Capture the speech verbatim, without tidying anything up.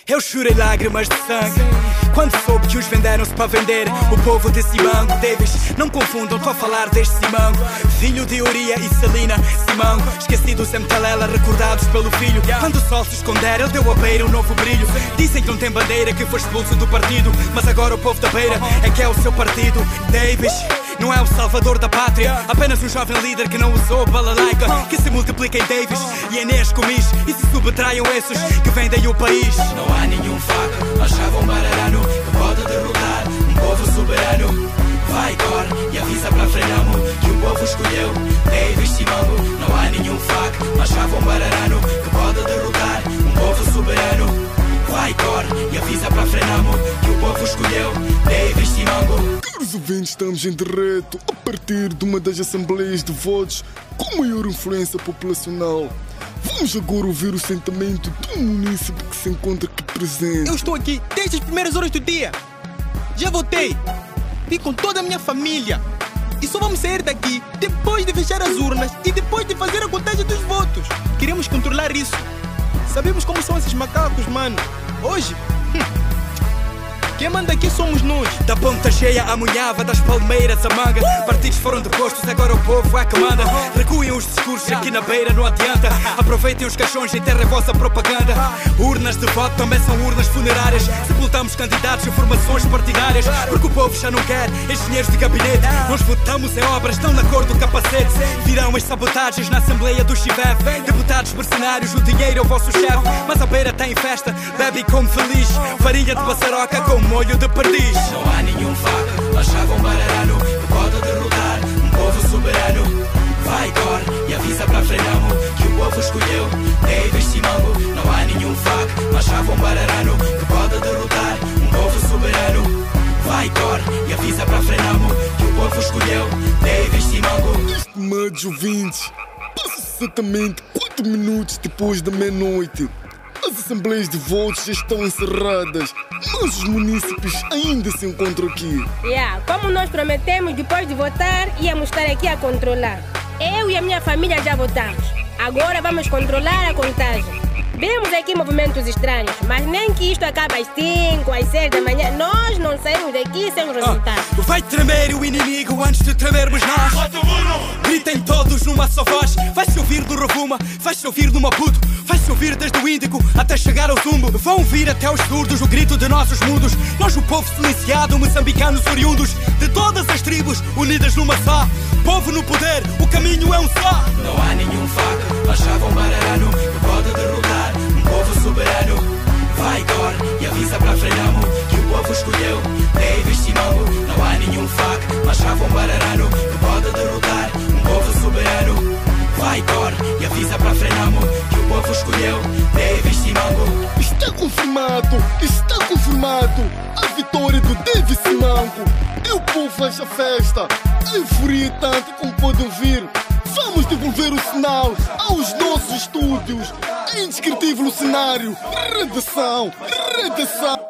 Eu chorei lágrimas de sangue quando soube que os venderam-se para vender o povo de Simango. Davis, não confundam, estou a falar deste Simango, filho de Uria e Celina Simango, esquecidos em Metalela, recordados pelo filho. Quando o sol se esconder, ele deu à beira um novo brilho. Dizem que não tem bandeira, que foi expulso do partido, mas agora o povo da beira é que é o seu partido. Davis não é o salvador da pátria, apenas um jovem líder que não usou balalaica, que se multiplica em Davis e Enes Comis, e se subtraiam esses que vendem o país. Não há nenhum faca, mas chava um bararano que pode derrotar um povo soberano. Vai, cor, e avisa para Frenamo que o povo escolheu Davis Simango. Não há nenhum faca, mas chava um bararano que pode derrotar um povo soberano. Vai, cor, e avisa para Frenamo que o povo escolheu Davis Simango. Caros ouvintes, estamos em direto a partir de uma das assembleias de votos com maior influência populacional. Vamos agora ouvir o sentimento do munícipe que se encontra aqui presente. Eu estou aqui desde as primeiras horas do dia. Já votei. Vim com toda a minha família. E só vamos sair daqui depois de fechar as urnas e depois de fazer a contagem dos votos. Queremos controlar isso. Sabemos como são esses macacos, mano. Hoje, hum, quem manda aqui somos nós. Da ponta cheia a munhava, das palmeiras a manga. Partidos foram depostos, agora o povo é que manda. Recuem os discursos, aqui na beira não adianta. Aproveitem os caixões, enterrem a vossa propaganda. Urnas de voto também são urnas funerárias. Sepultamos candidatos e formações partidárias, porque o povo já não quer engenheiros de gabinete. Nós votamos em obras, estão na cor do capacete. Virão as sabotagens na Assembleia do Chivef. Deputados mercenários, o dinheiro é o vosso chefe. Mas a beira tem festa, bebe e come feliz. Farinha de passaroca com molho de perdiz. Não há nenhum faca, mas chava um bararano que pode derrotar um povo soberano. Vai, cor, e avisa para Frenamo que o povo escolheu Davis Simango. Não há nenhum faca, mas chava um bararano que pode derrotar um povo soberano. Vai, cor, e avisa para Frenamo que o povo escolheu Davis Simango. Estimados ouvintes, passa exatamente quatro minutos depois da meia-noite. As assembleias de votos já estão encerradas, mas os munícipes ainda se encontram aqui. Yeah, como nós prometemos, depois de votar, íamos estar aqui a controlar. Eu e a minha família já votamos. Agora vamos controlar a contagem. Vemos aqui movimentos estranhos, mas nem que isto acabe às cinco, às seis da manhã, nós não saímos daqui sem o resultado. Ah, vai tremer o inimigo antes de tremermos nós. Gritem todos numa só voz. Vai-se ouvir do Rovuma, vai-se ouvir do Maputo, vai-se ouvir desde o Índico até chegar ao Zumbo. Vão vir até os surdos o grito de nossos mundos. Nós o povo silenciado, moçambicanos oriundos de todas as tribos, unidas numa só. Povo no poder, o caminho é um só. Não há nenhum faca, mas chava um bararano que pode derrotar um povo soberano. Vai, cor, e avisa para Frenamo que o povo escolheu Davis Simango. Não há nenhum faca, mas chava um bararano que pode derrotar um povo soberano. Vai, cor, e avisa para Frenamo que o povo escolheu Davis Simango. Está confirmado, está confirmado a vitória do Davis Simango. E o povo faz a festa. A euforia é tanta como podem ouvir. Vamos devolver o sinal aos nossos estúdios. É indescritível o cenário. Redação, redação.